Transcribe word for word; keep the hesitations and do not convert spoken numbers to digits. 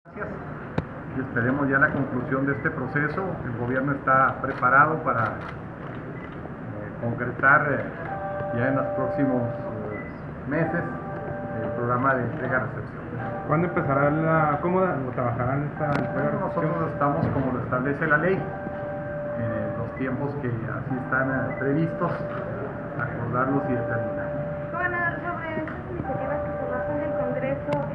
Gracias y esperemos ya la conclusión de este proceso. El gobierno está preparado para eh, concretar eh, ya en los próximos eh, meses el programa de entrega-recepción. ¿Cuándo empezará la, cómo trabajarán esta entrega-recepción? Nosotros estamos como lo establece la ley, en los tiempos que así están eh, previstos, acordarlos y determinar. Gobernador, sobre estas iniciativas que se bajan del Congreso,